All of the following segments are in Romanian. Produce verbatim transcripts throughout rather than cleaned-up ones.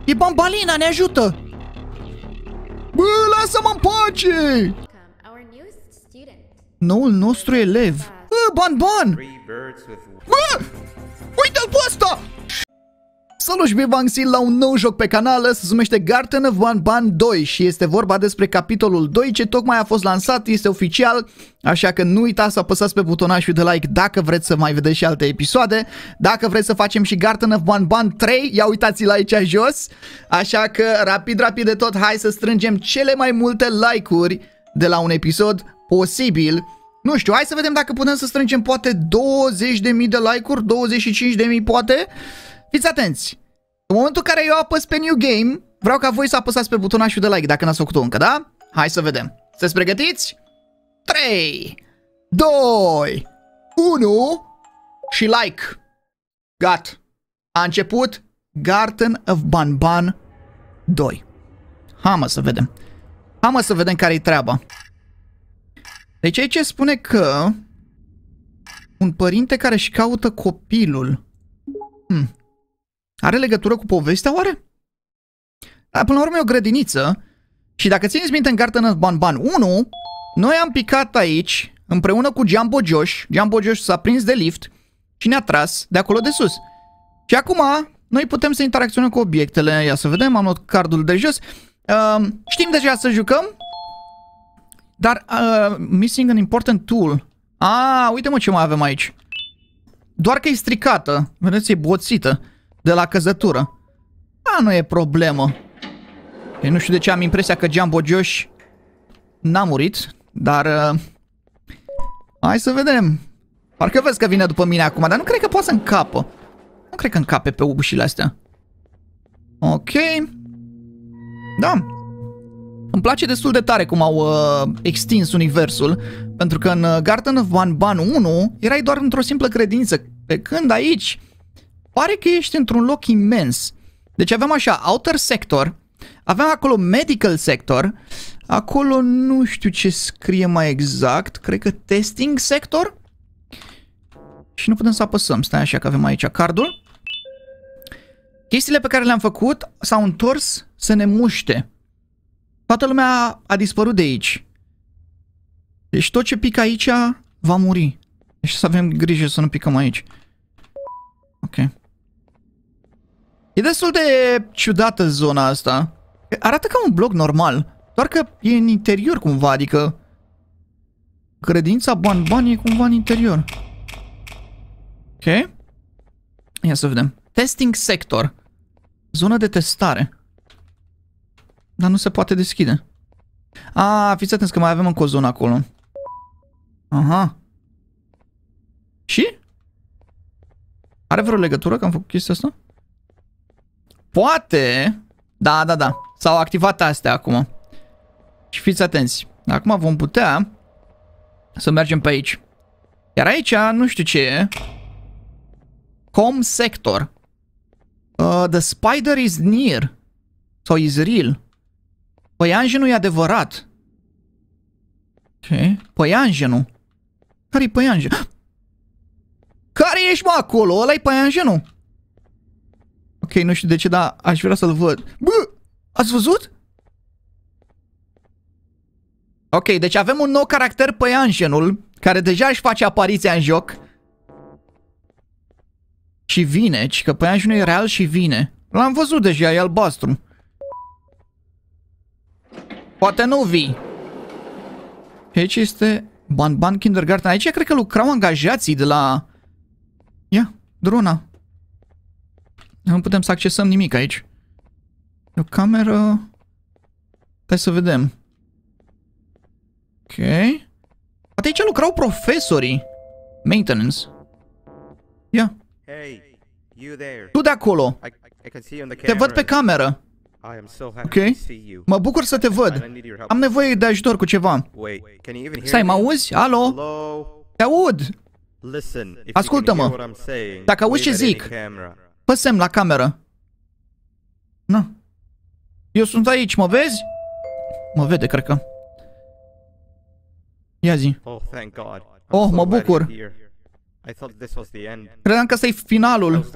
E Bambalina, ne ajută! Bă, lasă-mă în pace! Noul nostru elev. Bă, Ban Ban! Bă! Uite-l pe ăsta! Salut și bine v-am găsit la un nou joc pe canal, se numește Garten of Banban doi și este vorba despre capitolul doi ce tocmai a fost lansat, este oficial, așa că nu uitați să apăsați pe butonașul de like dacă vreți să mai vedeți și alte episoade, dacă vreți să facem și Garten of Banban trei, ia uitați-l aici jos, așa că rapid, rapid de tot, hai să strângem cele mai multe like-uri de la un episod posibil. Nu știu, hai să vedem dacă putem să strângem poate douăzeci de mii de like-uri, douăzeci și cinci de mii poate. Fiți atenți! În momentul în care eu apăs pe New Game, vreau ca voi să apăsați pe butonașul de like dacă n-ați făcut-o încă, da? Hai să vedem. Sunteți pregătiți? trei, doi, unu și like. Gata. A început Garten of Banban doi. Hai mă să vedem. Hai mă să vedem care-i treaba. Deci aici spune că un părinte care își caută copilul. Hmm. Are legătură cu povestea, oare? Da, până la urmă e o grădiniță. Și dacă țineți minte în Garten of Banban unu, noi am picat aici împreună cu Jumbo Josh. Jumbo Josh s-a prins de lift și ne-a tras de acolo de sus. Și acum noi putem să interacționăm cu obiectele. Ia să vedem, am luat cardul de jos. uh, Știm deja să jucăm. Dar uh, missing an important tool. Ah, uite mă ce mai avem aici. Doar că e stricată. Vedeți, e boțită de la căzătură. A, nu e problemă. Eu nu știu de ce am impresia că Jumbo Josh n-a murit. Dar uh, hai să vedem. Parcă vezi că vine după mine acum. Dar nu cred că poate să încapă. Nu cred că încape pe ușile astea. Ok. Da. Îmi place destul de tare cum au uh, extins universul. Pentru că în uh, Garten of Banban unu erai doar într-o simplă credință. Pe când aici pare că ești într-un loc imens. Deci avem așa, Outer Sector. Avem acolo Medical Sector. Acolo nu știu ce scrie mai exact. Cred că Testing Sector. Și nu putem să apăsăm. Stai așa că avem aici cardul. Chestiile pe care le-am făcut s-au întors să ne muște. Toată lumea a dispărut de aici. Deci tot ce pică aici va muri. Deci să avem grijă să nu picăm aici. Ok. E destul de ciudată zona asta. Arată ca un bloc normal. Doar că e în interior cumva, adică credința Banban e cumva în interior. Ok. Ia să vedem. Testing Sector. Zonă de testare. Dar nu se poate deschide. A, fiți atenți că mai avem încă o zonă acolo. Aha. Și? Are vreo legătură că am făcut chestia asta? Poate. Da, da, da. S-au activat astea acum. Și fiți atenți. Acum vom putea să mergem pe aici. Iar aici, nu știu ce e. Com Sector. Uh, the spider is near. Sau is real. Păianjenul e adevărat. Ok. Păianjenul. Care-i păianjenul? Care ești, mă, acolo? Ăla-i păianjenul. Ok, nu știu de ce, dar aș vrea să-l văd. Bă, ați văzut? Ok, deci avem un nou caracter, păianjenul, care deja își face apariția în joc. Și vine, ci că păianjenul e real și vine. L-am văzut deja, e albastru. Poate nu vii. Aici este Banban Kindergarten. Aici cred că lucrau angajații de la... Ia, drona. Nu putem să accesăm nimic aici. E o cameră... Hai să vedem. Ok. Poate aici lucrau profesorii. Maintenance. Ia. Tu de acolo. Te văd pe cameră. Ok. Mă bucur să te văd. Am nevoie de ajutor cu ceva. Stai, mă auzi? Alo? Te aud. Ascultă-mă. Dacă auzi ce zic, fă semn la cameră. Na. Eu sunt aici, mă vezi? Mă vede, cred că. Ia zi. Oh, mă bucur. Credeam că ăsta e finalul.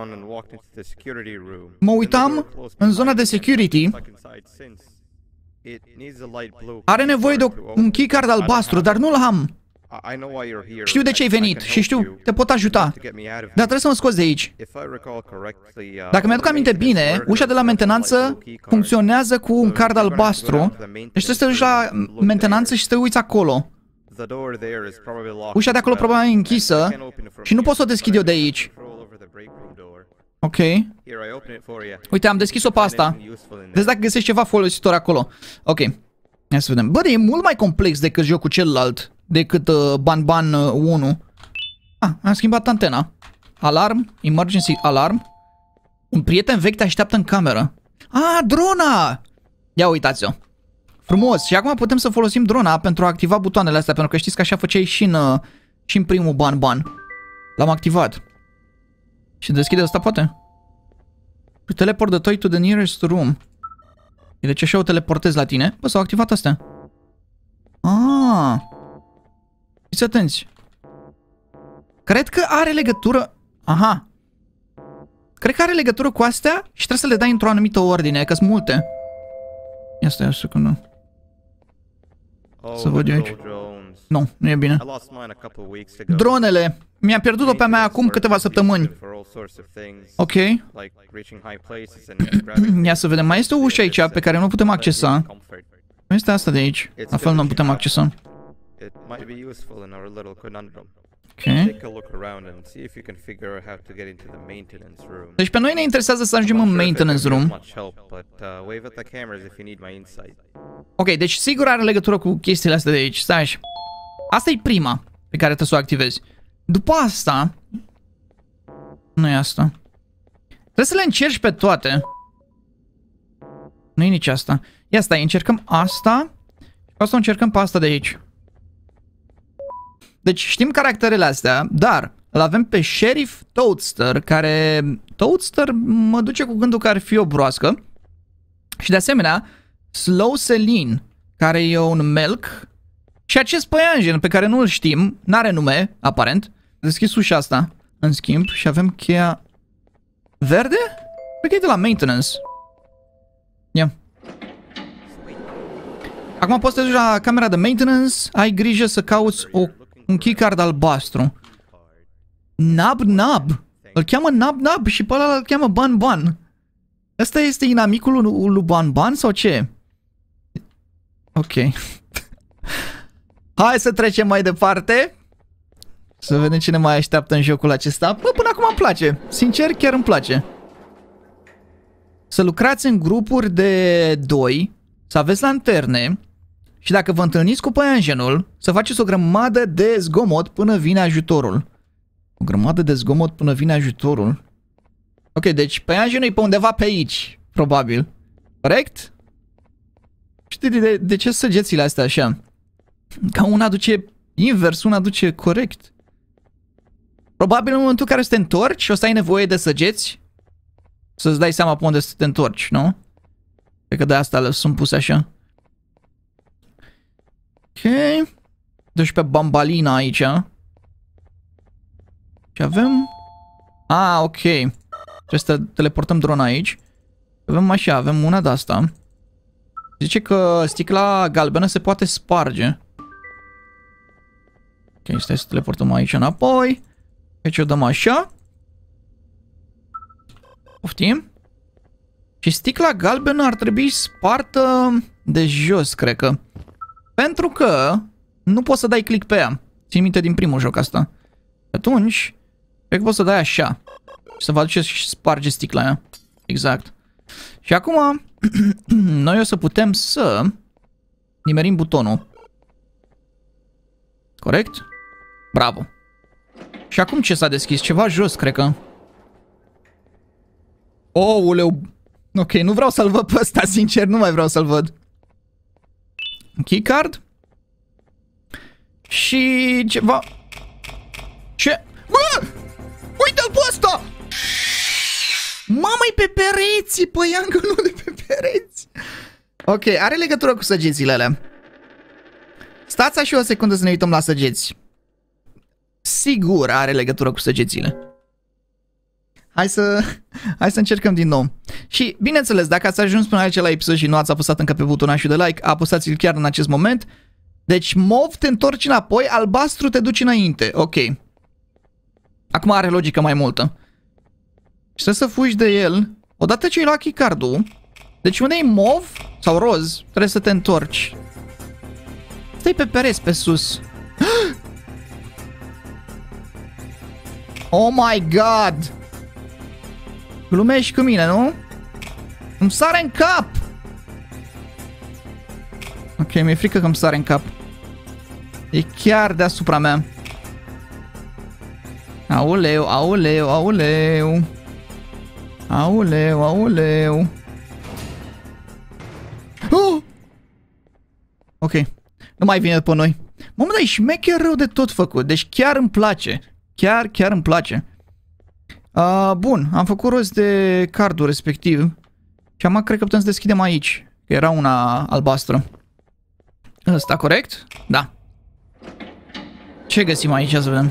Mă uitam în zona de security. Are nevoie de un keycard albastru, dar nu-l am. Știu de ce ai venit și știu, te pot ajuta. Dar trebuie să mă scoți de aici. Dacă mi-aduc aminte bine, ușa de la mentenanță funcționează cu un card albastru. Deci trebuie să te duci la mentenanță și să te uiți acolo. Ușa de acolo probabil e închisă și nu pot să o deschid eu de aici. Ok. Uite, am deschis-o pe asta. Vezi dacă găsești ceva folositor acolo. Ok. Hai să vedem. Bă, e mult mai complex decât jocul celălalt. Decât uh, Ban Ban uh, unu. Ah, am schimbat antena. Alarm. Emergency alarm. Un prieten vechi te așteaptă în cameră. Ah, drona! Ia uitați-o. Frumos. Și acum putem să folosim drona pentru a activa butoanele astea. Pentru că știți că așa făceai și în, uh, și în primul Ban Ban. L-am activat. Și deschide asta poate? Teleport the toy to the nearest room. Deci așa o teleportez la tine. Bă, s-au activat astea. Ah. Fiți atenți. Cred că are legătură... Aha. Cred că are legătură cu astea și trebuie să le dai într-o anumită ordine, că sunt multe. Ia stai o secundă. Să văd eu aici. Nu, nu e bine. Dronele. Mi-am pierdut-o pe mea acum câteva săptămâni. Ok. Ia să vedem. Mai este o ușă aici pe care nu putem accesa. Mai este asta de aici. La fel nu putem accesa. Ok. Deci pe noi ne interesează să ajungem în maintenance room. Ok, deci sigur are legătură cu chestiile astea de aici. Stai așa. Asta e prima pe care trebuie să o activezi. După asta... Nu e asta. Trebuie să le încerci pe toate. Nu e nici asta. Ia stai, încercăm asta. Și pe asta o încercăm pe asta de aici. Deci știm caracterele astea, dar îl avem pe Sheriff Toadster, care... Toadster mă duce cu gândul că ar fi o broască. Și de asemenea, Slow Celine, care e un melc. Și acest păianjen pe care nu îl știm, n-are nume, aparent. Deschis ușa asta, în schimb, și avem cheia verde? Cred că e de la maintenance. Ia. Acum poți să te duci la camera de maintenance, ai grijă să cauți o, un keycard albastru. Nab Nab. Îl cheamă Nab Nab și pe ăla îl cheamă Ban Ban. Ăsta este inamicul lui, lui Ban Ban sau ce? Ok. Hai să trecem mai departe. Să vedem ce ne mai așteaptă în jocul acesta. Bă, până acum îmi place. Sincer, chiar îmi place. Să lucrați în grupuri de doi, să aveți lanterne și dacă vă întâlniți cu păianjenul, să faceți o grămadă de zgomot până vine ajutorul. O grămadă de zgomot până vine ajutorul. Ok, deci păianjenul e pe undeva pe aici, probabil. Corect? Știi de, de ce săgețile astea așa? Ca una duce invers, una duce corect. Probabil în momentul în care să te întorci, o să ai nevoie de săgeți să-ți dai seama pe unde să te întorci, nu? Cred că de asta sunt puse așa. Ok. Deci pe bambalina aici. Și avem... Ah, ok. Trebuie să teleportăm drona aici. Avem așa, avem una de asta. Zice că sticla galbenă se poate sparge. Ok, stai să teleportăm aici înapoi. Aici o dăm așa. Poftim. Și sticla galbenă ar trebui spartă de jos, cred că. Pentru că nu poți să dai click pe ea. Țin minte din primul joc asta. Atunci, cred că poți să dai așa. Și să vă aduceți și sparge sticla aia. Exact. Și acum, noi o să putem să nimerim butonul. Corect? Bravo. Și acum ce s-a deschis? Ceva jos, cred că. Ouleu. Ok, nu vreau să-l văd pe ăsta, sincer, nu mai vreau să-l văd. Keycard. Și ceva. Ce? Bă! Uite-l pe ăsta! Mamă-i pe pereți, păiangă, nu de pe pereți. Ok, are legătură cu săgețile alea. Stați așa o secundă să ne uităm la săgeți. sigur are legătură cu săgețile. Hai să, hai să încercăm din nou. Și, bineînțeles, dacă ați ajuns până aici la episod și nu ați apăsat încă pe butonașul de like, apăsați-l chiar în acest moment. Deci, mov te întorci înapoi, albastru te duci înainte. Ok. Acum are logică mai multă. Și trebuie să fugi de el. Odată ce ai luat keycard-ul, deci unde e mov sau roz, trebuie să te întorci. Stai pe pereți pe sus. Oh my god! Glumești cu mine, nu? Îmi sare în cap! Ok, mi-e frică că îmi sare în cap. E chiar deasupra mea. Auleu, auleu, auleu. Auleu, auleu. Oh! Ok, nu mai vine după noi. Mamă, dar e șmecher rău de tot făcut. Deci chiar îmi place. Chiar, chiar îmi place. Uh, bun, am făcut rost de cardul respectiv. Și acum cred că putem să deschidem aici. Că era una albastră. Ăsta, corect? Da. Ce găsim aici, să vedem.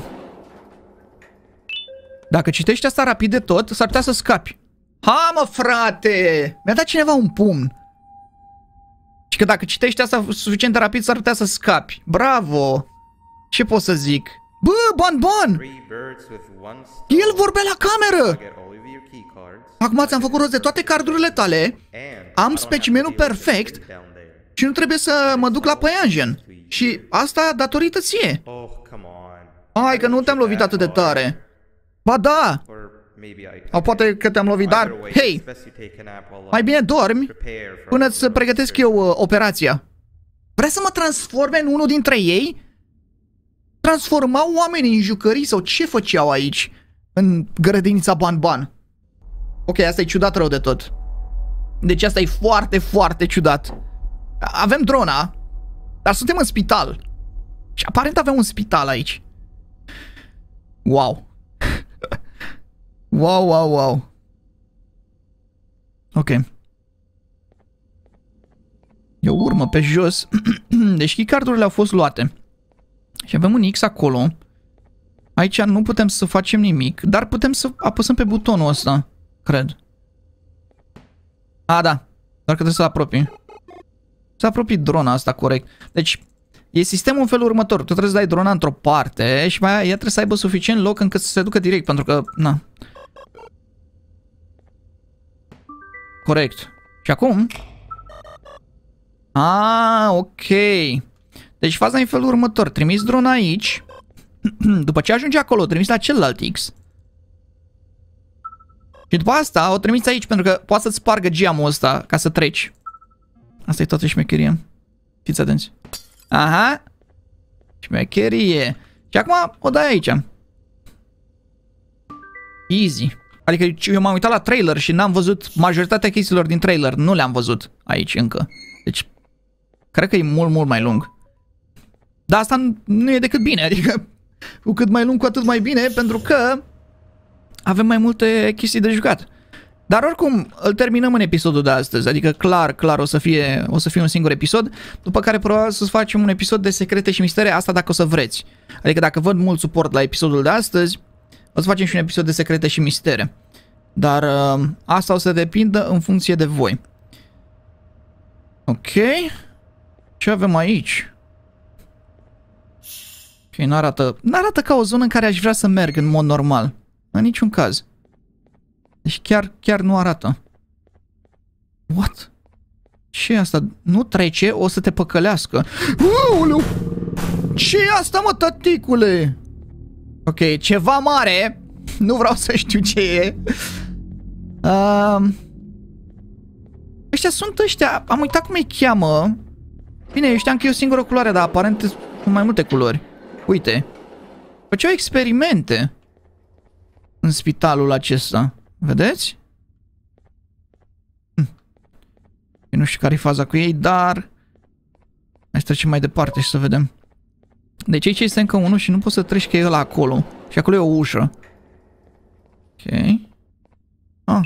Dacă citești asta rapid de tot, s-ar putea să scapi. Ha, mă, frate! Mi-a dat cineva un pumn. Și că dacă citești asta suficient de rapid, s-ar putea să scapi. Bravo! Ce pot să zic? Bă, Bon Bon! El vorbea la cameră! Acum ți-am făcut rost de toate cardurile tale. Am specimenul perfect. Și nu trebuie să mă duc la păianjen. Și asta datorită ție. Hai că nu te-am lovit atât de tare. Ba da! Sau poate că te-am lovit, dar... Hei! Mai bine dormi până îți pregătesc eu uh, operația. Vrea să mă transforme în unul dintre ei? Transformau oamenii în jucării sau ce făceau aici? În grădinița Bon Bon. Ok, asta e ciudat rău de tot. Deci asta e foarte, foarte ciudat. Avem drona, dar suntem în spital. Și aparent avem un spital aici. Wow. Wow, wow, wow. Ok. E o urmă pe jos. Deci keycard-urile au fost luate. Și avem un X acolo. Aici nu putem să facem nimic, dar putem să apăsăm pe butonul ăsta, cred. A, da. Doar că trebuie să apropii. Să apropii drona asta, corect. Deci, e sistemul în felul următor. Tu trebuie să dai drona într-o parte și mai ea trebuie să aibă suficient loc încât să se ducă direct, pentru că, na. Corect. Și acum? Ah, ok. Deci faza e în felul următor. Trimiți drona aici. După ce ajunge acolo, o trimiți la celălalt X. Și după asta o trimiți aici, pentru că poate să-ți spargă geamul ăsta ca să treci. Asta e toată șmecherie. Fiți atenți. Aha. Șmecherie. Și acum o dai aici. Easy. Adică eu m-am uitat la trailer și n-am văzut majoritatea chestiilor din trailer. Nu le-am văzut aici încă. Deci, cred că e mult, mult mai lung. Dar asta nu e decât bine. Adică, cu cât mai lung, cu atât mai bine, pentru că avem mai multe chestii de jucat. Dar oricum, îl terminăm în episodul de astăzi. Adică, clar, clar, o să fie, o să fie un singur episod. După care, probabil, să facem un episod de secrete și mistere. Asta dacă o să vreți. Adică, dacă văd mult suport la episodul de astăzi, o să facem și un episod de secrete și mistere. Dar uh, asta o să depindă în funcție de voi. Ok. Ce avem aici? Ok, n-arată, n-arată ca o zonă în care aș vrea să merg în mod normal. În niciun caz. Deci chiar, chiar nu arată. What? Ce e asta? Nu trece, o să te păcălească. Uuu! Ce e asta, mă, tăticule? Ok, ceva mare. Nu vreau să știu ce e. Uh, ăștia sunt ăștia. Am uitat cum îi cheamă. Bine, eu știam că e o singură culoare, dar aparent sunt mai multe culori. Uite. Făceau experimente în spitalul acesta. Vedeți? Hm. Eu nu știu care e faza cu ei, dar hai să trecem mai departe și să vedem. Deci aici este încă unul și nu poți să treci că e ăla acolo. Și acolo e o ușă. Ok. Ah.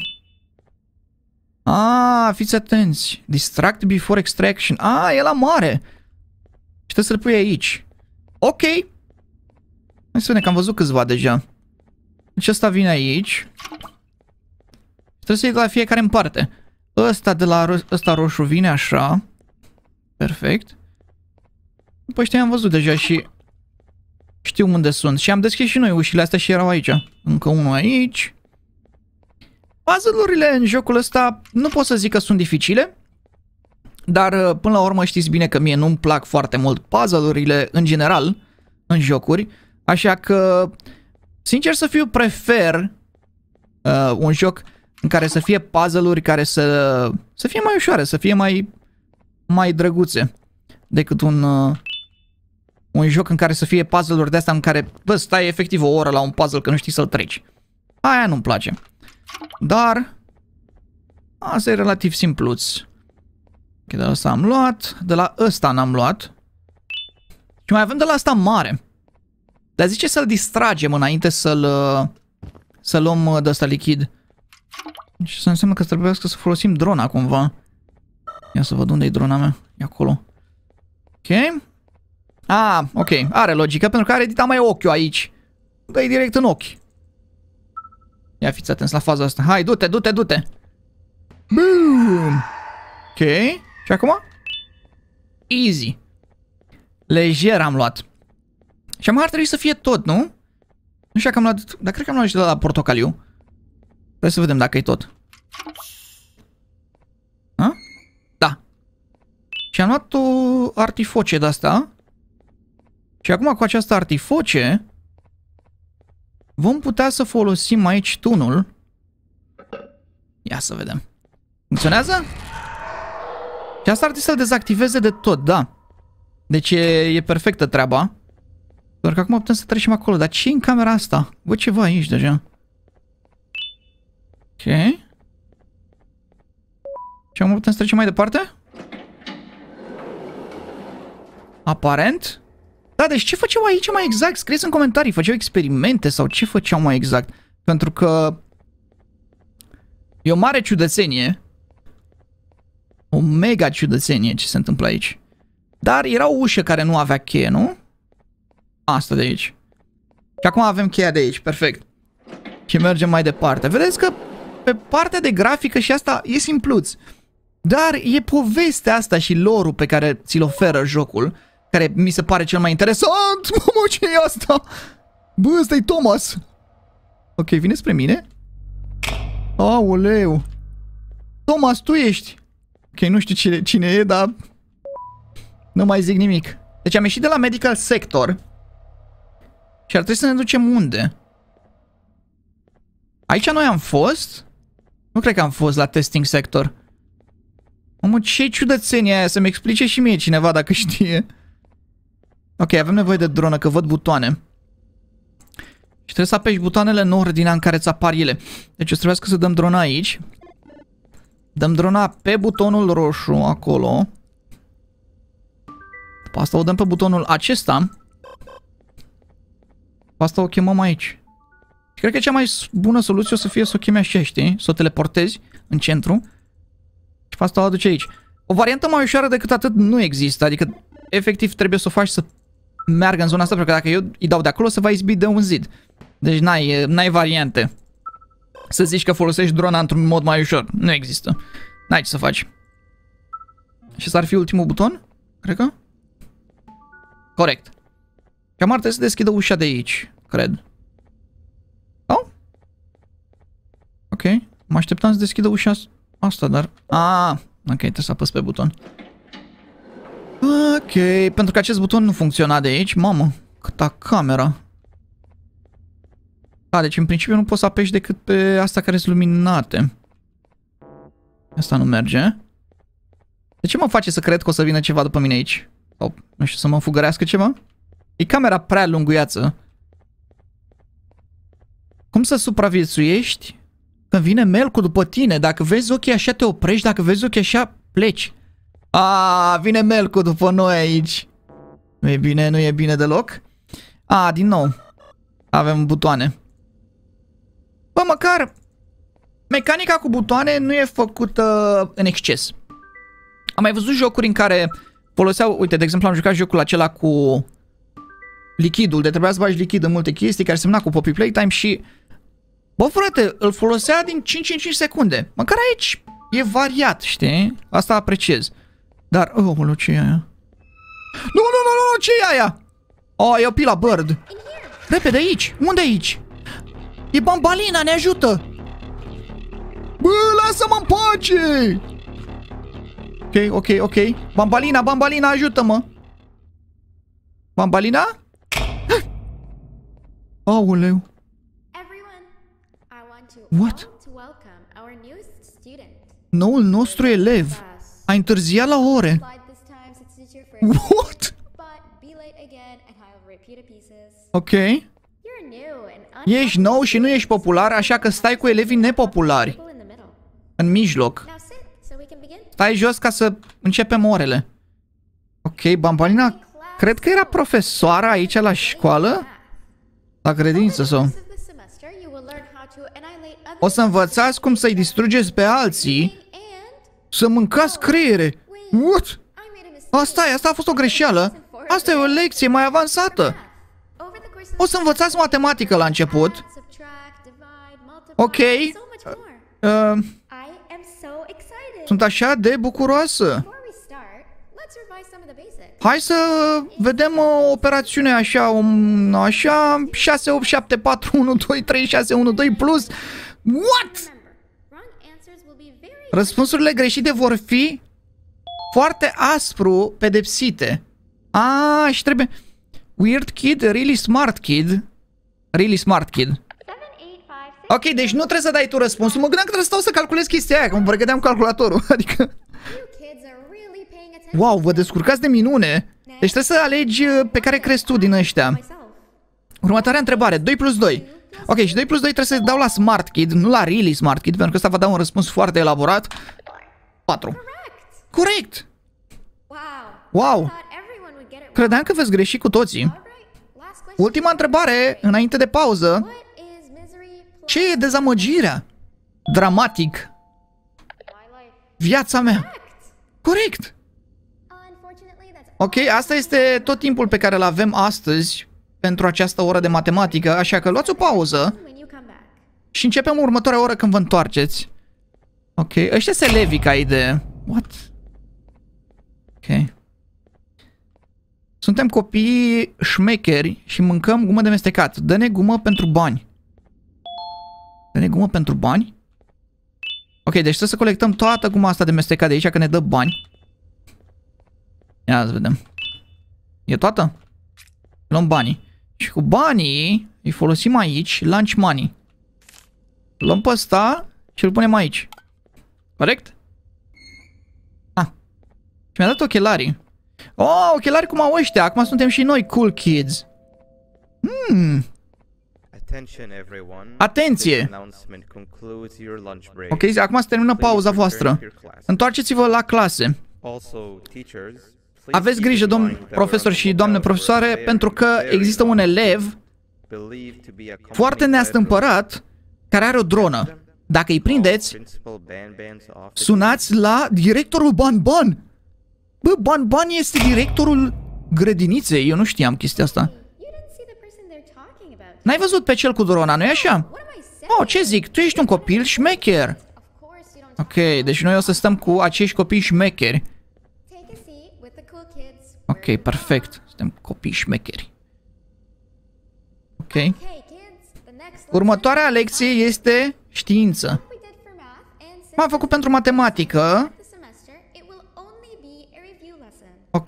Ah, fiți atenți. Distract before extraction. Ah, e la mare. Și trebuie să-l pui aici. Ok. Hai să vedem că am văzut câțiva deja. Deci ăsta vine aici. Trebuie să iei de la fiecare în parte. Ăsta de la ăsta roșu vine așa. Perfect. După ăștia am văzut deja și știu unde sunt. Și am deschis și noi ușile astea și erau aici. Încă unul aici. Puzzle-urile în jocul ăsta nu pot să zic că sunt dificile. Dar până la urmă știți bine că mie nu-mi plac foarte mult puzzle-urile în general în jocuri. Așa că, sincer să fiu, prefer uh, un joc în care să fie puzzle-uri care să, să fie mai ușoare, să fie mai, mai drăguțe. Decât un, uh, un joc în care să fie puzzle-uri de astea în care, bă, stai efectiv o oră la un puzzle că nu știi să-l treci. Aia nu-mi place. Dar asta e relativ simpluț. Ok, de la ăsta am luat. De la ăsta n-am luat. Și mai avem de la asta mare. Dar zice să-l distragem înainte să-l să luăm de ăsta lichid. Deci să înseamnă că trebuie să folosim drona cumva. Ia să văd unde e drona mea. E acolo. Ok. Ah, ok. Are logică pentru că are dita mai ochiul aici. Dă-i direct în ochi. Ia fiți atenți la faza asta. Hai, du-te, du-te, du-te. Boom. Ok. Și acum? Easy. Lejer am luat. Și acum ar trebui să fie tot, nu? Nu știu dacă am luat... Dar cred că am luat și de la portocaliu. Trebuie să vedem dacă e tot. Ha? Da. Și am luat o artifoce de asta. Și acum cu această artifoce vom putea să folosim aici tunul. Ia să vedem. Funcționează? Și asta ar trebui să-l dezactiveze de tot, da. Deci e, e perfectă treaba. Doar că acum putem să trecem acolo. Dar ce e în camera asta? Văd ceva aici deja. Ok. Și acum putem să trecem mai departe? Aparent. Da, deci ce făceau aici mai exact? Scrieți în comentarii. Făceau experimente sau ce făceau mai exact? Pentru că e o mare ciudățenie. O mega ciudățenie ce se întâmplă aici. Dar era o ușă care nu avea cheie, nu? Asta de aici. Și acum avem cheia de aici, perfect. Și mergem mai departe. Vedeți că pe partea de grafică și asta e simpluț. Dar e povestea asta și lore-ul pe care ți-l oferă jocul, care mi se pare cel mai interesant. Mamă, ce e asta? Bă, ăsta e Thomas. Ok, vine spre mine? Aoleu. Thomas, tu ești. Ok, nu știu cine, cine e, dar nu mai zic nimic. Deci am ieșit de la medical sector și ar trebui să ne ducem unde? Aici noi am fost? Nu cred că am fost la testing sector. Mamă, ce ciudățenie aia, să-mi explice și mie cineva dacă știe. Ok, avem nevoie de dronă, că văd butoane. Și trebuie să apeși butoanele în ordinea în care îți apar ele. Deci o să trebuiască să dăm drona aici. Dăm drona pe butonul roșu, acolo. După asta o dăm pe butonul acesta. După asta o chemăm aici. Și cred că cea mai bună soluție o să fie să o chemi așa, știi? Să o teleportezi în centru. Și pe asta o aduce aici. O variantă mai ușoară decât atât nu există. Adică, efectiv, trebuie să o faci să meargă în zona asta. Pentru că dacă eu îi dau de acolo, se va izbi de un zid. Deci n-ai n-ai variante. Să zici că folosești drona într-un mod mai ușor. Nu există. N-ai ce să faci. Și s-ar fi ultimul buton? Cred că? Corect. Și am ar trebui să deschidă ușa de aici, cred. Oh? Ok. Mă așteptam să deschidă ușa asta, dar... Ah, ok, trebuie să apăs pe buton. Ok, pentru că acest buton nu funcționa de aici. Mamă, câta camera. A, deci în principiu nu poți să apeși decât pe asta care sunt luminate. Asta nu merge. De ce mă face să cred că o să vină ceva după mine aici? Sau, nu știu, să mă înfugărească ceva? E camera prea lunguiață. Cum să supraviețuiești când vine melcul după tine? Dacă vezi ochii așa te oprești, dacă vezi ochii așa pleci. A, vine melcul după noi aici. Nu e bine, nu e bine deloc. A, din nou. Avem butoane. Bă, măcar mecanica cu butoane nu e făcută în exces. Am mai văzut jocuri în care foloseau, uite, de exemplu am jucat jocul acela cu lichidul, de trebuia să bagi lichid în multe chestii care semna cu Poppy Playtime și... Bă, frate, îl folosea din cinci în cinci secunde. Măcar aici e variat, știi? Asta apreciez. Dar, oh, ce e aia? Nu, nu, nu, nu, ce e aia? Oh, e o pila Bird. Repede aici. Unde aici? E Bambalina, ne ajută. Bă, lasă-mă în pace. Ok, ok, ok. Bambalina, Bambalina, ajută-mă. Bambalina? Aoleu. What? Noul nostru elev a întârziat la ore. What? Ok. Ești nou și nu ești popular, așa că stai cu elevii nepopulari. În mijloc. Stai jos ca să începem orele. Ok, Bambalina, cred că era profesoara aici la școală? La credință sau? O să învățați cum să-i distrugeți pe alții, să mâncați creiere. What? Asta e, asta a fost o greșeală. Asta e o lecție mai avansată. O să învățați matematică la început. Ok. Uh, sunt așa de bucuroasă. Hai să vedem o operațiune așa, um, așa, șase opt șapte patru unu doi trei șase unu doi plus. What? Răspunsurile greșite vor fi foarte aspru pedepsite. Ah, și trebuie... Weird kid, really smart kid. Really smart kid. Ok, deci nu trebuie să dai tu răspunsul. Mă gândeam că trebuie să stau să calculez chestia aia, că mă pregăteam calculatorul. Adică... Wow, vă descurcați de minune. Deci trebuie să alegi pe care crezi tu din ăștia. Următoarea întrebare, doi plus doi. Ok, și doi plus doi trebuie să dau la smart kid, nu la really smart kid, pentru că ăsta va da un răspuns foarte elaborat. patru. Corect! Wow! Credeam că veți greși cu toții. Ultima întrebare, înainte de pauză. Ce e dezamăgirea? Dramatic. Viața mea. Corect! Ok, asta este tot timpul pe care îl avem astăzi pentru această oră de matematică, așa că luați o pauză și începem următoarea oră când vă întoarceți. Ok, ăștia se elevii ca idee. What? Ok. Suntem copii șmecheri și mâncăm gumă de mestecat. Dă-ne gumă pentru bani. Dă-ne gumă pentru bani? Ok, deci trebuie să colectăm toată guma asta de mestecat de aici, că ne dă bani. Ia să vedem. E toată? Luăm banii. Și cu banii îi folosim aici, lunch money. Luăm pe ăsta și îl punem aici. Corect? Ah. Și mi-a dat ochelarii. Oh, ochelari cum au ăștia. Acum suntem și noi cool kids. Hmm. Atenție! Ok, acum se termină pauza voastră. Întoarceți-vă la clase. Aveți grijă, domn profesor și doamne profesoare, pentru că există un elev foarte neastâmpărat care are o dronă. Dacă îi prindeți, sunați la directorul Ban Ban. Bă, Ban Ban este directorul grădiniței. Eu nu știam chestia asta. N-ai văzut pe cel cu drona, nu-i așa? Oh, ce zic? Tu ești un copil șmecher. Ok, deci noi o să stăm cu acești copii șmecheri. Ok, perfect. Suntem copii șmecheri. Ok. Următoarea lecție este știință. M-am făcut pentru matematică. Ok.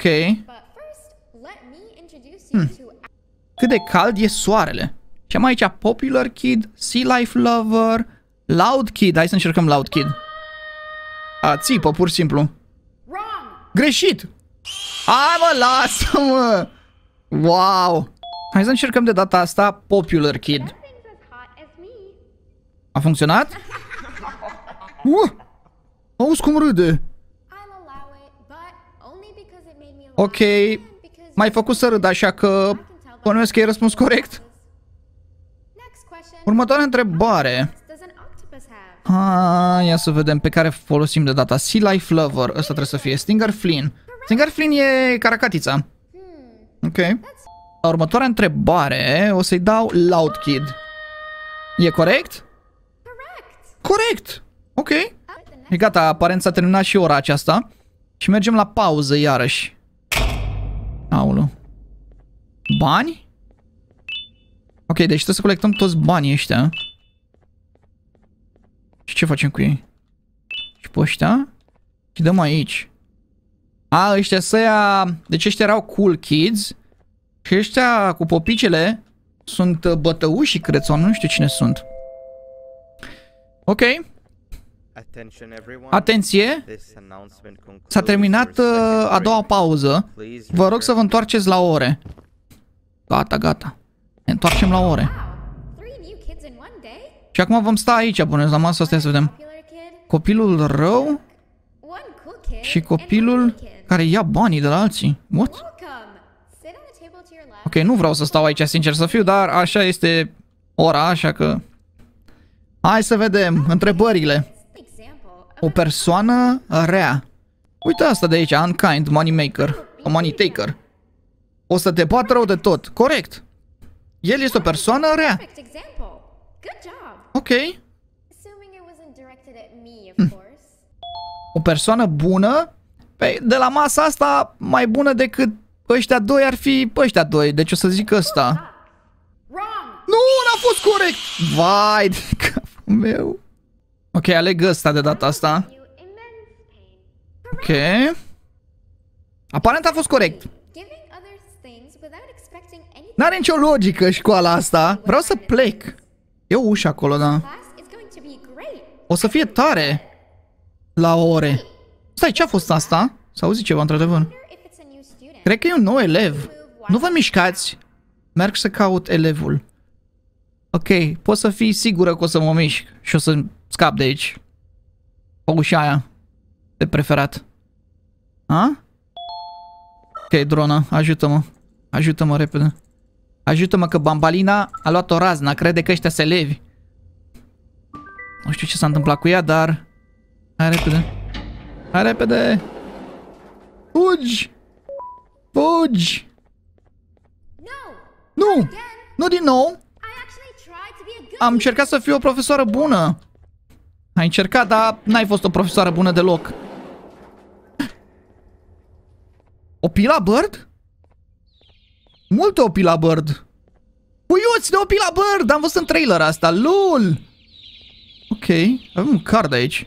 Hmm. Cât de cald e soarele. Și am aici Popular Kid, Sea Life Lover, Loud Kid. Hai să încercăm Loud Kid. A, țipă, pur și simplu. Greșit! Hai mă, lasă-mă! Wow! Hai să încercăm de data asta Popular Kid. A funcționat? Uh! Auzi cum râde! Ok, m-ai făcut să râd, așa că bănuiesc că e răspuns corect. Următoarea întrebare. Ah, ia să vedem pe care folosim de data. Sea Life Lover, ăsta trebuie să fie. Stinger Flynn. Stinger Flynn e caracatița. Ok. La următoarea întrebare o să-i dau Loud Kid. E corect? Corect! Ok. E gata, aparent s-a terminat și ora aceasta. Și mergem la pauză iarăși. Aulu. Bani? Ok, deci trebuie să colectăm toți banii ăștia. Și ce facem cu ei? Și pe ăștia? Și dăm aici. A, ăștia să-ia... Deci ăștia erau cool kids. Și ăștia cu popicele sunt bătăuși, cred, sau nu știu cine sunt. Ok. Atenție. S-a terminat uh, a doua pauză. Vă rog să vă întoarceți la ore. Gata, gata. Ne întoarcem la ore. Și acum vom sta aici, puneți la masă, stai să vedem. Copilul rău și copilul care ia banii de la alții. What? Ok, nu vreau să stau aici, sincer să fiu, dar așa este ora, așa că... Hai să vedem întrebările. O persoană rea. Uite asta de aici, unkind, money maker, money taker. O să te bată rău de tot. Corect. El este o persoană rea. Ok. Hm. O persoană bună. Păi, de la masa asta, mai bună decât ăștia doi ar fi ăștia doi. Deci o să zic ăsta. Nu, n-a fost corect. Vai de capul meu. Ok, aleg ăsta de data asta. Ok. Aparent a fost corect. N-are nicio logică școala asta. Vreau să plec. E o ușă acolo, da. O să fie tare la ore. Stai, ce a fost asta? S-a auzit ceva într-adevăr. Cred că e un nou elev. Nu vă mișcați. Merg să caut elevul. Ok, poți să fii sigură că o să mă mișc și o să scap de aici. Pe ușa aia. De preferat. A? Ok, drona, ajută-mă. Ajută-mă repede. Ajută-mă că Bambalina a luat o razna. Crede că ăștia se elevi. Nu știu ce s-a întâmplat cu ea, dar... Hai repede. Hai repede. Fugi. Fugi. Nu. Nu din nou. Am încercat să fiu o profesoară bună. Ai încercat, dar n-ai fost o profesoară bună deloc. O pila bird? Multe o pila bird. Uiuți de o pila bird. Am văzut în trailer asta. Lul. Ok. Avem un card aici.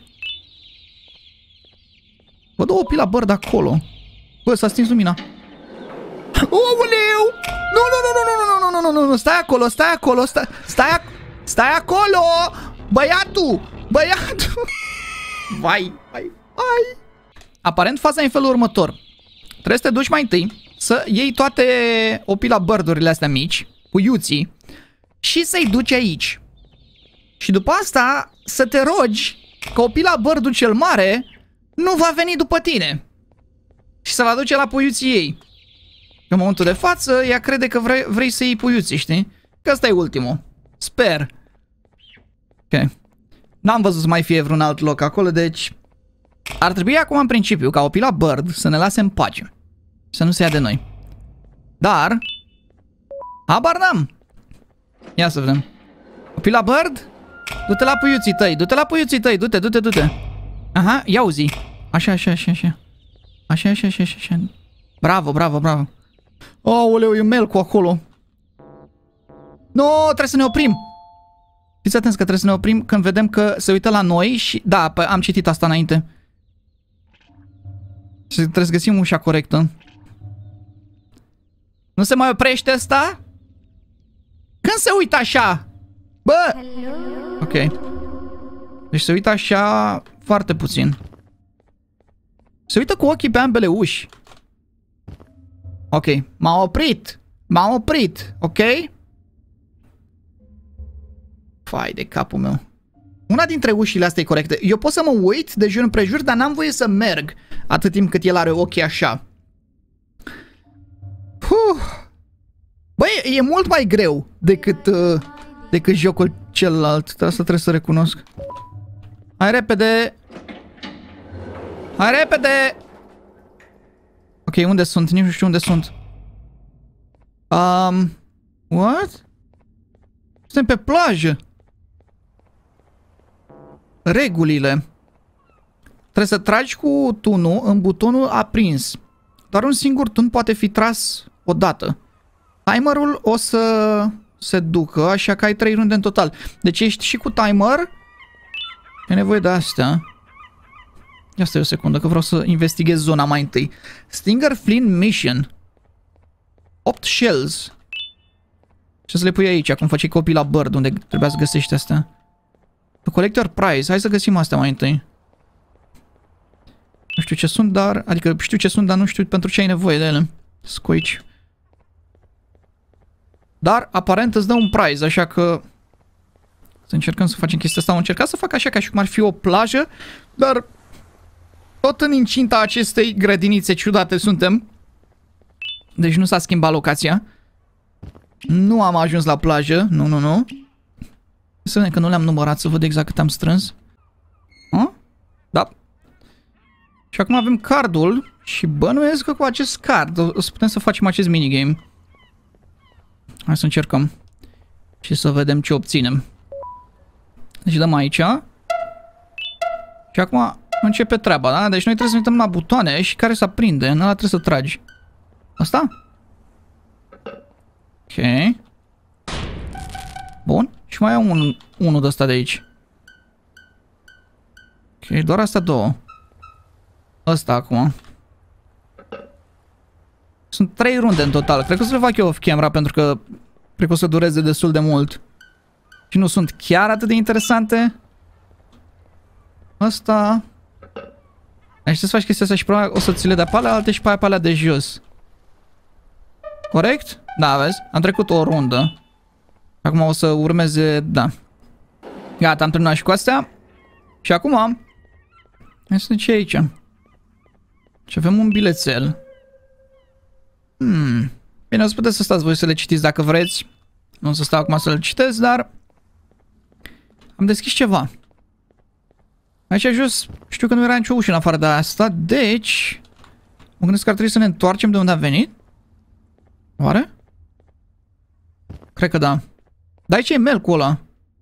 Văd o pila bird acolo. Bă, s-a stins lumina. Ouleu! Nu, nu, nu, nu, nu, nu, nu, nu, nu, nu, stai acolo, stai acolo, stai, stai, ac stai acolo! Băiatul! Băiatul! Vai, vai, vai! Aparent faza e în felul următor. Trebuie să te duci mai întâi, să iei toate opila bird-urile astea mici, cu iuții, și să-i duci aici. Și după asta să te rogi că opila bird-ul cel mare nu va veni după tine. Și să-l aduce la puiuții ei. În momentul de față, ea crede că vrei, vrei să iei puiuții, știi? Că ăsta e ultimul. Sper. Ok. N-am văzut să mai fie vreun alt loc acolo, deci... Ar trebui acum în principiu ca opila bird să ne lase în pace. Să nu se ia de noi. Dar... Habar n-am. Ia să vedem. Opila bird? Du-te la puiuții tăi, du-te la puiuții tăi, du-te, du-te, du-te. Aha, ia uzi. Așa, așa, așa, așa. Așa, așa, așa, așa. Bravo, bravo, bravo. Aoleu, e Melcu acolo. No, trebuie să ne oprim. Fiți atenți că trebuie să ne oprim când vedem că se uită la noi și... Da, am citit asta înainte. Și trebuie să găsim ușa corectă. Nu se mai oprește asta? Când se uită așa? Bă! Ok. Deci se uită așa foarte puțin. Se uită cu ochii pe ambele uși. Ok, m-a oprit. M-a oprit, ok? Fai de capul meu. Una dintre ușile astea e corectă. Eu pot să mă uit de jur împrejur, dar n-am voie să merg atât timp cât el are ochii așa. Puh. Băi, e mult mai greu decât, uh, decât jocul celălalt. Asta trebuie să recunosc. Hai repede. Hai repede. Ok, unde sunt? Nici nu știu unde sunt. Um, what? Suntem pe plajă. Regulile. Trebuie să tragi cu tunul în butonul aprins. Doar un singur tun poate fi tras odată. Timerul o să se ducă, așa că ai trei runde în total. Deci ești și cu timer. E nevoie de astea. Ia stai o secundă, că vreau să investighez zona mai întâi. Stinger Flynn Mission. opt shells. Ce să le pui aici, cum faci copii la Bird, unde trebuia să găsești astea. To collect your prize. Hai să găsim astea mai întâi. Nu știu ce sunt, dar... Adică știu ce sunt, dar nu știu pentru ce ai nevoie de ele. Scoici. Dar, aparent, îți dă un prize, așa că... Să încercăm să facem chestia asta. Am încercat să fac așa ca și cum ar fi o plajă, dar... Tot în incinta acestei grădinițe ciudate suntem. Deci nu s-a schimbat locația. Nu am ajuns la plajă. Nu, nu, nu. Să vedem că nu le-am numărat să văd exact cât am strâns. A? Da. Și acum avem cardul. Și bănuiesc că cu acest card o să putem să facem acest minigame. Hai să încercăm. Și să vedem ce obținem. Deci dăm aici. Și acum începe treaba, da? Deci noi trebuie să ne uităm la butoane și care se aprinde. În ăla trebuie să tragi. Asta? Ok. Bun. Și mai am un, unul de ăsta de aici. Ok, doar astea două. Ăsta acum. Sunt trei runde în total. Cred că o să le fac eu off-camera pentru că cred că o să dureze destul de mult. Și nu sunt chiar atât de interesante. Asta... Deci să faci chestia asta și probabil o să ți le dea pe alea alte și pe aia pe alea de jos. Corect? Da, vezi? Am trecut o rundă. Acum o să urmeze... Da. Gata, am terminat și cu astea. Și acum am... Hai să vedem ce e aici. Și avem un bilețel. Hmm. Bine, o să puteți să stați voi să le citiți dacă vreți. Nu o să stau acum să le citesc, dar... Am deschis ceva. Aici jos, știu că nu era nicio ușă în afară de asta, deci... Mă gândesc că ar trebui să ne întoarcem de unde am venit. Oare? Cred că da. Dar aici e melcul ăla.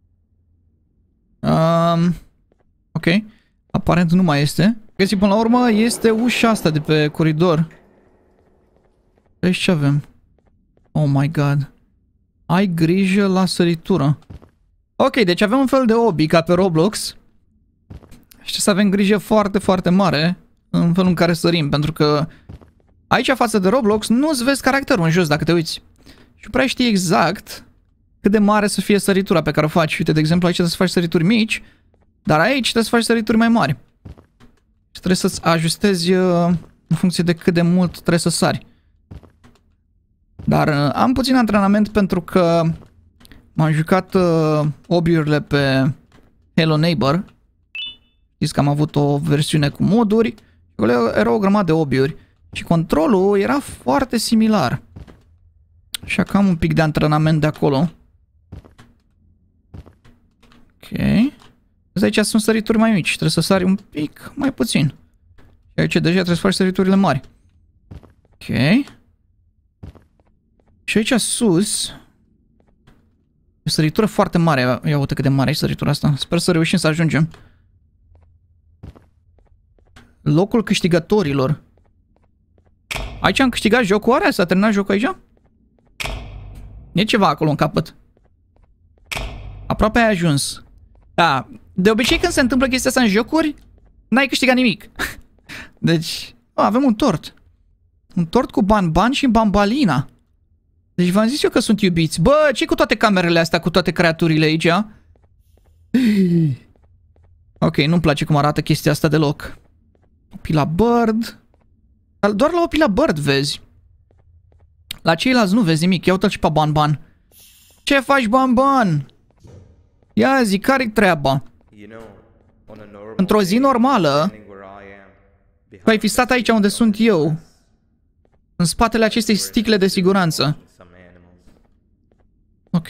Um, ok. Aparent nu mai este. Găsi, până la urmă este ușa asta de pe coridor. Aici ce avem? Oh my god. Ai grijă la săritură. Ok, deci avem un fel de hobby ca pe Roblox. Și să avem grijă foarte, foarte mare în felul în care sărim, pentru că aici, față de Roblox, nu-ți vezi caracterul în jos dacă te uiți. Și prea știi exact cât de mare să fie săritura pe care o faci. Uite, de exemplu, aici trebuie să faci sărituri mici, dar aici trebuie să faci sărituri mai mari. Și trebuie să-ți ajustezi uh, în funcție de cât de mult trebuie să sari. Dar uh, am puțin antrenament pentru că m-am jucat uh, hobby-urile pe Hello Neighbor. Știți că am avut o versiune cu moduri și acolo era o grămadă de hobby-uri și controlul era foarte similar. Așa că am un pic de antrenament de acolo. Ok. Aici sunt sărituri mai mici, trebuie să sari un pic mai puțin. Și aici deja trebuie să faci săriturile mari. Ok. Și aici sus e o săritură foarte mare. Ia uite cât de mare e săritura asta. Sper să reușim să ajungem. Locul câștigătorilor. Aici am câștigat jocul, oare? S-a terminat jocul aici? E ceva acolo în capăt. Aproape ai ajuns. Da, de obicei când se întâmplă chestia asta în jocuri, n-ai câștigat nimic. Deci, o, avem un tort. Un tort cu ban-ban și bambalina. Deci v-am zis eu că sunt iubiți. Bă, ce cu toate camerele astea, cu toate creaturile aici? Ok, nu-mi place cum arată chestia asta deloc. Opila Bird. Doar la Opila Bird vezi. La ceilalți nu vezi nimic. Ia uite-l și pe Ban-Ban. Ce faci, Ban-Ban? Ia zi, care-i treaba? Într-o zi normală, tu ai fi stat aici unde sunt eu, în spatele acestei sticle de siguranță. Ok.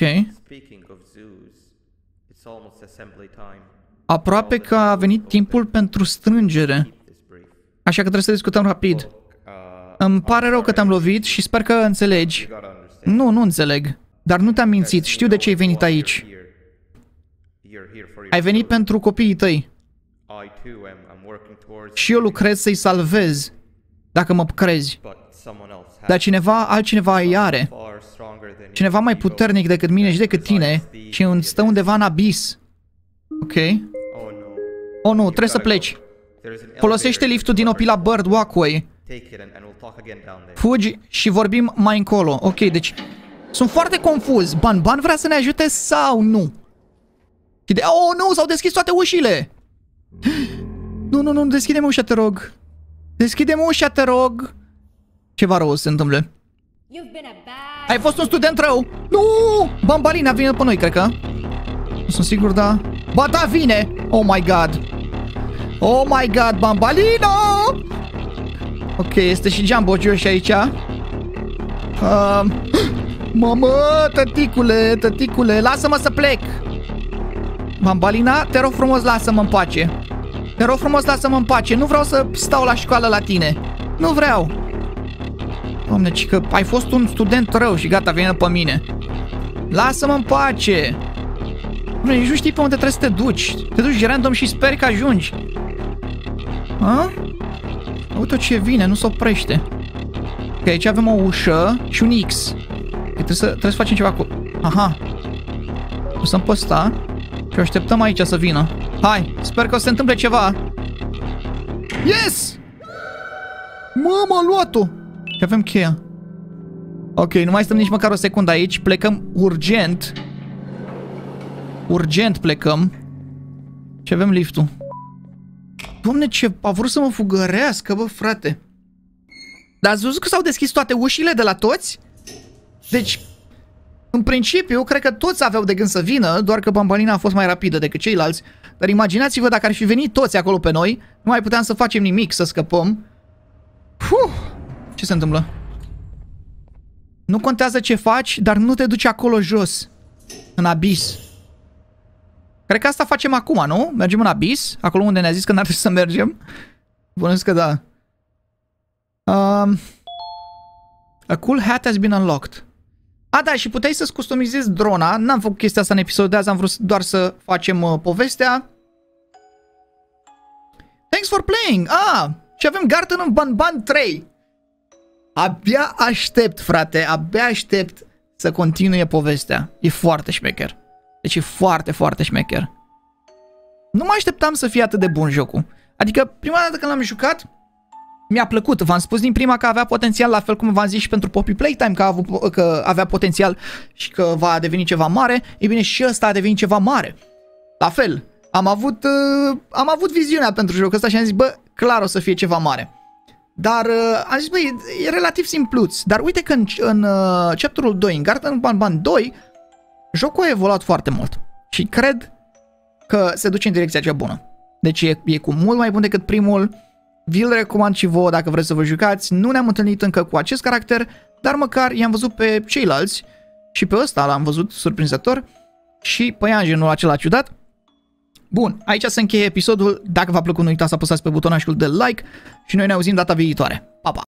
Aproape că a venit timpul pentru strângere. Așa că trebuie să discutăm rapid. Îmi pare rău că te-am lovit și sper că înțelegi. Nu, nu înțeleg. Dar nu te-am mințit, știu de ce ai venit aici. Ai venit pentru copiii tăi. Și eu lucrez să-i salvez, dacă mă crezi. Dar cineva, altcineva îi are. Cineva mai puternic decât mine și decât tine și stă undeva în abis. Ok. Oh nu, trebuie să pleci. Folosește liftul din Opila Bird Walkway. Fugi și vorbim mai încolo. Ok, deci sunt foarte confuz. Ban Ban vrea să ne ajute sau nu? Oh nu, s-au deschis toate ușile. Nu, nu, nu, deschide-mi ușa, te rog. Deschide-mi ușa, te rog. Ceva rău se întâmplă. Ai fost un student rău. Nu! Bambalina vine pe noi, cred că. Nu sunt sigur, da. Ba da, vine! Oh my god. Oh my god, Bambalino! Ok, este și Jumbo Josh aici. Uh, mamă, tăticule, tăticule, lasă-mă să plec. Bambalina, te rog frumos, lasă-mă în pace. Te rog frumos, lasă-mă în pace. Nu vreau să stau la școală la tine. Nu vreau. Doamne, ci că ai fost un student rău și gata, vine pe mine. Lasă-mă în pace. Doamne, nici nu știi pe unde trebuie să te duci. Te duci random și speri că ajungi. Ha? Uite ce vine, nu se oprește. Ok, aici avem o ușă și un X. Trebuie să, trebuie să facem ceva cu... Aha. O să-mi pe ăsta și o așteptăm aici să vină. Hai, sper că o să se întâmple ceva. Yes! Mama, a luat-o! Și avem cheia. Ok, nu mai stăm nici măcar o secundă aici. Plecăm urgent. Urgent plecăm. Și avem liftul. Doamne, ce a vrut să mă fugărească, bă, frate. Dar ați văzut că s-au deschis toate ușile de la toți? Deci, în principiu, cred că toți aveau de gând să vină, doar că Bambalina a fost mai rapidă decât ceilalți. Dar imaginați-vă dacă ar fi venit toți acolo pe noi, nu mai puteam să facem nimic, să scăpăm. Puh! Ce se întâmplă? Nu contează ce faci, dar nu te duci acolo jos. În abis. Cred că asta facem acum, nu? Mergem în abis, acolo unde ne-a zis că n-ar trebui să mergem. Bănuiesc că da. Um, a cool hat has been unlocked. A, da, și puteai să-ți customizezi drona. N-am făcut chestia asta în episodul de azi, am vrut doar să facem uh, povestea. Thanks for playing! Ah, și avem Garten of Banban trei. Abia aștept, frate, abia aștept să continue povestea. E foarte șmecher. Deci e foarte, foarte șmecher. Nu mă așteptam să fie atât de bun jocul. Adică, prima dată când l-am jucat, mi-a plăcut. V-am spus din prima că avea potențial, la fel cum v-am zis și pentru Poppy Playtime, că, a avut, că avea potențial și că va deveni ceva mare. Ei bine, și ăsta a devenit ceva mare. La fel, am avut, uh, am avut viziunea pentru jocul ăsta și am zis, bă, clar o să fie ceva mare. Dar uh, am zis, bă, e, e relativ simpluț. Dar uite că în, în uh, chapterul doi, în Garten of Banban doi, jocul a evoluat foarte mult. Și cred că se duce în direcția cea bună. Deci e, e cu mult mai bun decât primul. Vi-l recomand și vouă dacă vreți să vă jucați. Nu ne-am întâlnit încă cu acest caracter, dar măcar i-am văzut pe ceilalți. Și pe ăsta l-am văzut surprinzător. Și pe Ianjenul acela ciudat. Bun, aici se încheie episodul. Dacă v-a plăcut, nu uitați să apăsați pe butonul de like. Și noi ne auzim data viitoare. Pa, pa!